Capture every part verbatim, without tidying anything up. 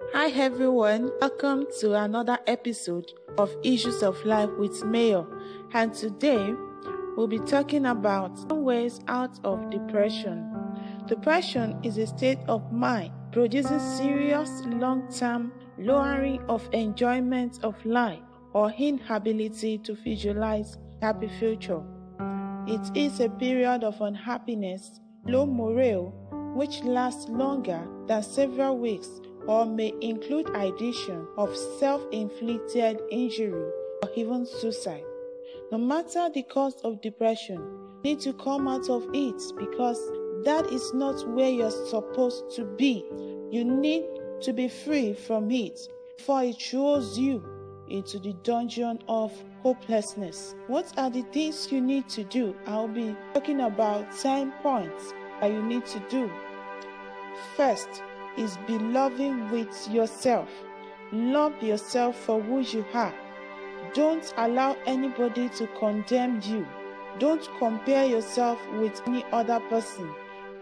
Hi everyone, welcome to another episode of Issues of Life with Mayor, and today we'll be talking about some ways out of depression. Depression is a state of mind producing serious long-term lowering of enjoyment of life or inability to visualize a happy future. It is a period of unhappiness, low morale, which lasts longer than several weeks or may include addition of self-inflicted injury or even suicide. No matter the cause of depression, you need to come out of it because that is not where you're supposed to be. You need to be free from it before it throws you into the dungeon of hopelessness. What are the things you need to do? I'll be talking about ten points that you need to do. First is be loving with yourself. Love yourself for who you are. Don't allow anybody to condemn you. Don't compare yourself with any other person.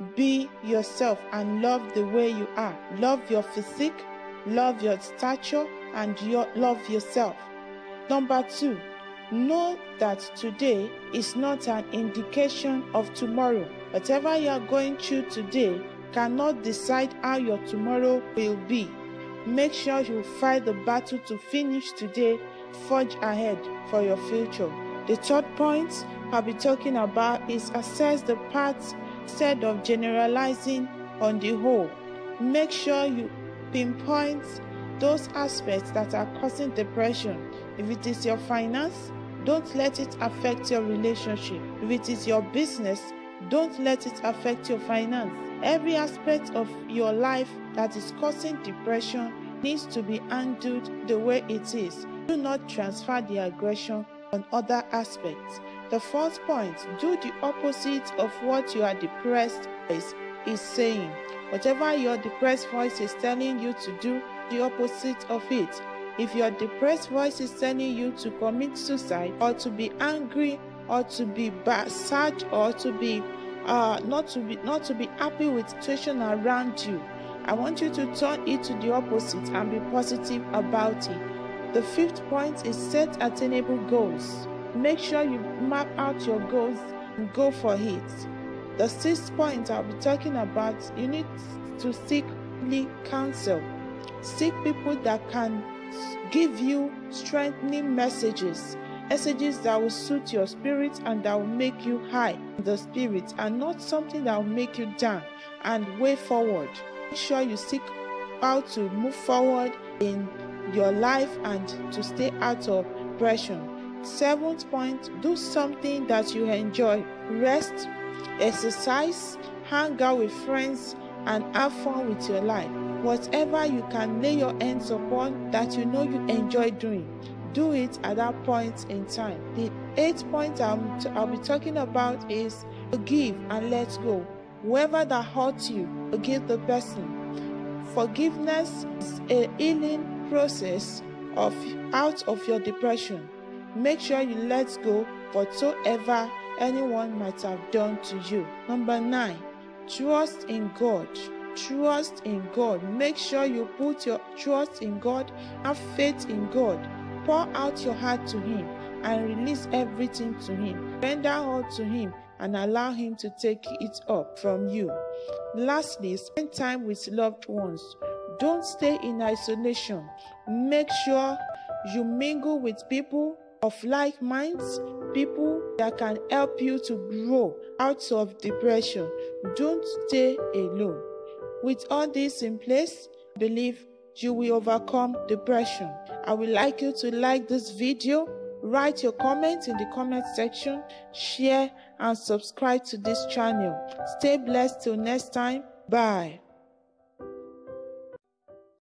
Be yourself and love the way you are. Love your physique, love your stature, and your, love yourself. Number two, know that today is not an indication of tomorrow. Whatever you are going through today cannot decide how your tomorrow will be. Make sure you fight the battle to finish today, forge ahead for your future. The third point I'll be talking about is assess the parts instead of generalizing on the whole. Make sure you pinpoint those aspects that are causing depression. If it is your finance, don't let it affect your relationship. If it is your business, don't let it affect your finance. Every aspect of your life that is causing depression needs to be handled the way it is. Do not transfer the aggression on other aspects. The fourth point, do the opposite of what your depressed voice is saying. Whatever your depressed voice is telling you to do, the opposite of it. If your depressed voice is telling you to commit suicide or to be angry or to be sad or to be uh, not to be not to be happy with the situation around you, I want you to turn it to the opposite and be positive about it. The fifth point is set attainable goals. Make sure you map out your goals and go for it. The sixth point I'll be talking about, you need to seek counsel. Seek people that can give you strengthening messages, messages that will suit your spirit and that will make you high in the spirit and not something that will make you down and way forward. Make sure you seek how to move forward in your life and to stay out of depression. Seventh point, do something that you enjoy. Rest, exercise, hang out with friends, and have fun with your life. Whatever you can lay your hands upon that you know you enjoy doing, do it at that point in time. The eighth point I'll, I'll be talking about is forgive and let go. Whoever that hurts you, forgive the person. Forgiveness is a healing process of out of your depression. Make sure you let go whatsoever anyone might have done to you. Number nine, trust in God. Trust in God. Make sure you put your trust in God, have faith in God. Pour out your heart to Him and release everything to Him. Render all to Him and allow Him to take it up from you. Lastly, spend time with loved ones. Don't stay in isolation. Make sure you mingle with people of like minds, people that can help you to grow out of depression. Don't stay alone. With all this in place, I believe you will overcome depression. I would like you to like this video, write your comments in the comment section, share and subscribe to this channel. Stay blessed till next time. Bye.